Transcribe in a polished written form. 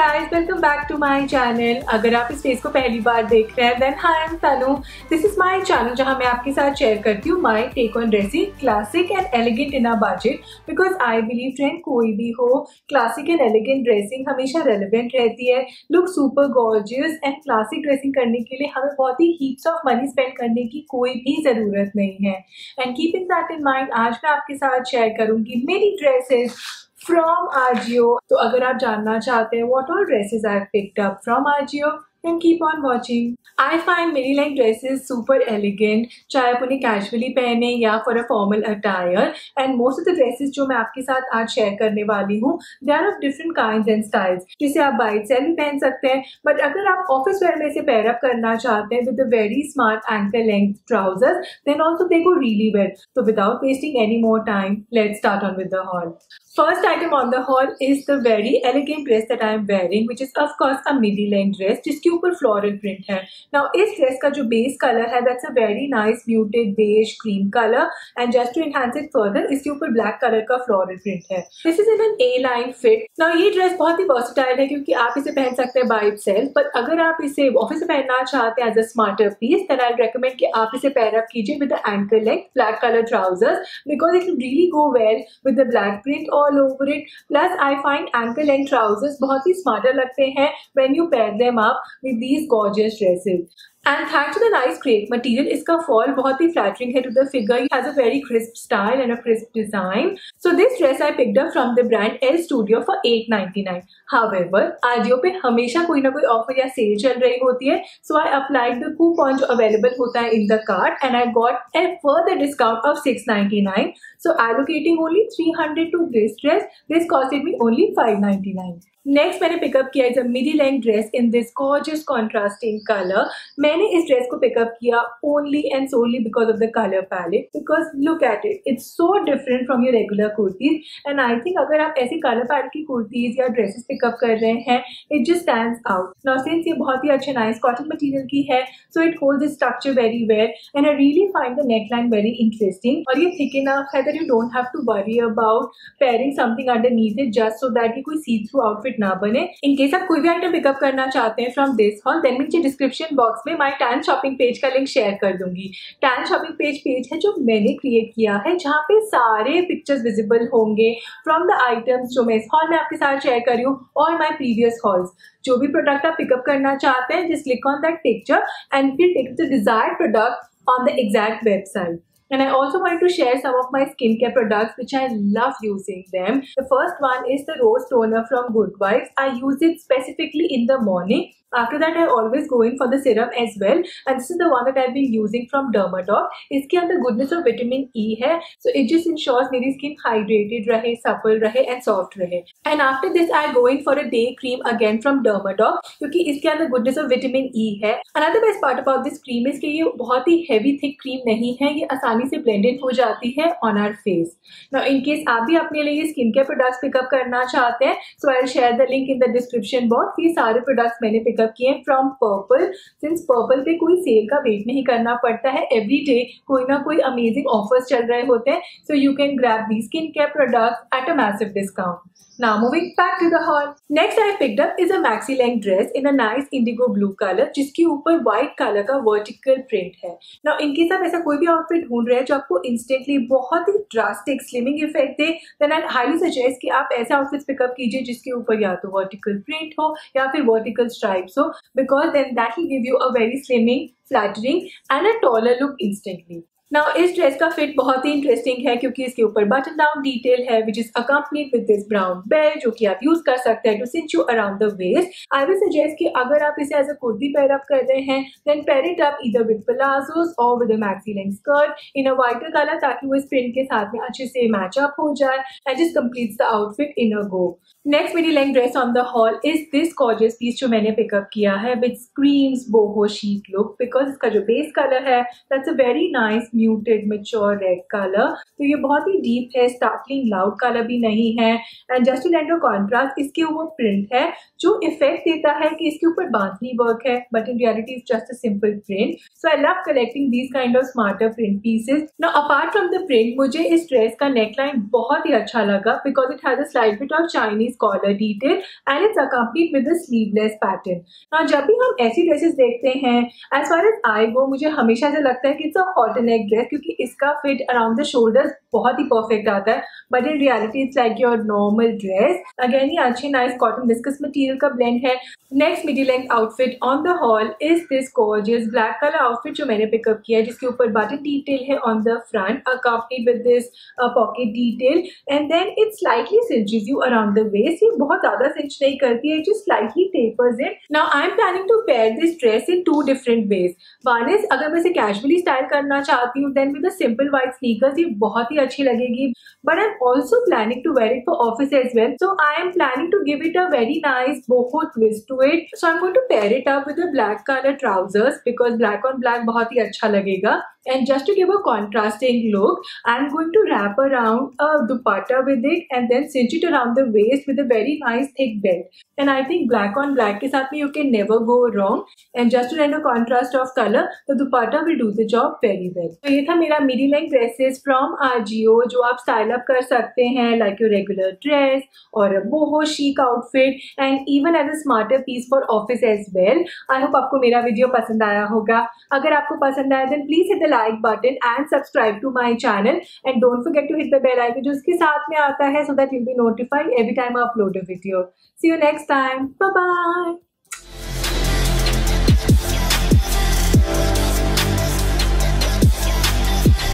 guys, welcome back to my channel. अगर आप इस फेस को पहली बार देख रहे हैं then hi, I'm Tanu. This is my channel जहाँ मैं आपके साथ शेयर करती हूँ my take on dressing classic and elegant in a budget because I believe trend कोई भी हो classic and elegant dressing हमेशा relevant रहती है. Look super gorgeous and classic dressing करने के लिए हमें बहुत ही heaps of money spend करने की कोई भी ज़रूरत नहीं है. And keeping that in mind, आज मैं आपके साथ शेयर करूँगी मेरी dresses from Ajio. तो अगर आप जानना चाहते हैं what all dresses I've picked up from Ajio, then keep on watching. I find many like dresses super elegant, चाहे आप उन्हें casually पहने या for a formal attire. And most of the dresses जो मैं आपके साथ आज शेयर करने वाली हूँ, they are of different kinds and styles. जिसे आप buy sell भी पहन सकते हैं, but अगर आप office wear में से pair up करना चाहते हैं with a very smart ankle length trousers, then also they go really well. So without wasting any more time, let's start on with the haul. First item on the haul is the very elegant dress that I am wearing, which is of course a midi length dress जिसके ऊपर floral print है. Now इस dress का जो base color है that's a very nice muted beige cream color, and just to enhance it further इसके ऊपर black color का floral print है. This is in an A-line fit. Now ये dress बहुत ही versatile है क्योंकि आप इसे पहन सकते हैं by itself, पर अगर आप इसे ऑफिस में पहनना चाहते हैं as a smarter piece, then I'll recommend कि आप इसे pair up कीजिए with the ankle length black color trousers because it will really go well with the black print all over it. Plus I find ankle length trousers बहुत ही smarter लगते हैं when you pair them up with these gorgeous dresses. And thanks to the nice crepe material, इसका fall बहुत ही flattering है to the figure. It has a very crisp style and a crisp design. So this dress I picked up from the brand L Studio for $8.99. However, Ajio पे हमेशा कोई ना कोई offer या sale चल रही होती है. So I applied the coupon जो available होता है in the cart and I got a further discount of $6.99. So allocating only $300 to this dress, this costed me only $5.99. Next मैंने पिकअप किया is a midi length dress in this gorgeous contrasting colour. मैंने इस dress को pick up किया only and solely because of the colour palette because look at it, it's so different from your regular kurtis and I think अगर आप ऐसी colour palette की कुर्तीज या dresses pickup कर रहे हैं it just stands out. Now since ये बहुत ही अच्छे नाइस कॉटन मटीरियल की है so it holds its structure very well and I really find the neck line very interesting और ये थिक इनफ है that you don't have to worry about pairing something underneath it just so that ये कोई सी through outfit ना बने. In case आप कोई भी आइटम पिकअप करना चाहते हैं फ्रॉम दिस हॉल देन नीचे डिस्क्रिप्शन बॉक्स में माय टैन शॉपिंग पेज का लिंक शेयर कर दूंगी. टैन शॉपिंग पेज है जो मैंने क्रिएट किया है जहाँ पे सारे पिक्चर्स विजिबल होंगे फ्रॉम द आइटम्स जो मैं इस हॉल में आपके साथ शेयर कर रही हूँ और माय प्रीवियस हॉल्स. जो भी प्रोडक्ट आप पिकअप करना चाहते हैं just click on that picture and फिर take the desired product on the exact website. And I also wanted to share some of my skincare products which I love using them. The first one is the Rose Toner from Good Vibes. I use it specifically in the morning. After that I always go in for the serum as well and this is the one that I've been using from Dermadoc. इसके अंदर goodness of vitamin E है so it just ensures मेरी skin hydrated रहे, supple रहे and soft रहे. And after this I go in for a day cream again from Dermadoc क्योंकि इसके अंदर goodness of vitamin E है. Another best part about this cream is कि ये बहुत ही heavy thick cream नहीं है, ये आसानी से blended हो जाती है on our face. Now in case आप भी अपने लिए ये skincare products pick up करना चाहते हैं so I'll share the link in the description box. ये सारे products मैंने pick up किए फ्रॉम पर्पल. सिंस पर्पल पे कोई सेल का वेट नहीं करना पड़ता है, एवरी डे कोई ना कोई अमेजिंग ऑफर्स चल रहे होते हैं so you can grab the skin care products at a massive discount. Now moving back to the haul. Next I picked up is a maxi length dress in a nice indigo blue color जिसके ऊपर white color का vertical print है. Now in case आप ऐसा कोई भी outfit ढूंढ रहे हैं जो आपको instantly बहुत ही drastic slimming effect they then I highly suggest कि आप ऐसे outfits pick up कीजिए जिसके ऊपर या तो vertical print हो या फिर vertical stripes हो because then that will give you a very slimming, flattering and a taller look instantly. Now इस ड्रेस का फिट बहुत ही इंटरेस्टिंग है क्योंकि इसके ऊपर बटन डाउन डिटेल है which is accompanied with this brown belt जो कि आप यूज कर सकते हैं to cinch you around the waist. I will suggest कि अगर आप इसे as a kurti pair up कर रहे हैं then pair it up either with palazzos or with a maxi length skirt in a whiter color ताकि वो इस प्रिंट के साथ में अच्छे से मैच अप हो जाए and just completes the outfit in a go. Next midi length dress on the haul is this gorgeous piece जो मैंने पिकअप किया है which screams boho chic look because इसका जो base color है that's a very nice muted mature red colour. तो ये बहुत ही डीप है, स्टार्टलिंग लाउड कलर भी नहीं है। And just to lend contrast, इसके ऊपर प्रिंट है जो इफेक्ट देता है कि इसके ऊपर बांधनी वर्क है, but in reality it's just a simple print. So I love collecting these kind of smarter print pieces. Now apart from the print, मुझे इस ड्रेस का नेकलाइन बहुत ही अच्छा लगा because it has a slight bit of Chinese collar detail and it's a complete with the sleeveless pattern. Now जब भी हम ऐसी ड्रेसेस देखते हैं, एज फार एज आई गो, मुझे हमेशा से लगता है कि it's a hot neck dress क्योंकि इसका फिट अराउंड द शोल्डर्स बहुत ही परफेक्ट आता है, but in reality it's like your normal dress. Again ये अच्छे नाइस कॉटन विस्कस मटेरियल का ब्लेंड है। Next midi length outfit on the haul is this gorgeous black colour outfit जो मैंने pick up किया है, जिसके ऊपर बटन डिटेल है on the front, accompanied with this pocket detail, and then it slightly cinches you around the waist। ये बहुत ज्यादा cinch नहीं करती है, it just slightly tapers it। Now I am planning to pair this dress in 2 different ways। One is अगर मैं इसे casually style करना चाहती हूँ, then with the simple white sneakers ये बहुत ही अच्छी लगेगी, but I'm also planning to wear it for office as well। So I am planning to give it a very nice boho twist to it। So I'm going to pair it up with the black color trousers because black on black बहुत ही अच्छा लगेगा। And just to give a contrasting look, I'm going to wrap around a dupatta with it and then cinch it around the waist with a very nice thick belt। And I think black on black के साथ में you can never go wrong। And just to lend a contrast of color, the dupatta will do the job very well। तो ये था मेरा midi length dresses from Ajio जो आप style up कर सकते हैं like your regular dress or a boho chic outfit and even as a smarter piece for office as well। I hope आपको मेरा वीडियो पसंद आया होगा। अगर आपको पसंद आया then please hit the like button and subscribe to my channel and don't forget to hit the bell icon जो इसके साथ में आता है so that you'll be notified every time I upload a video। See you next time। Bye bye।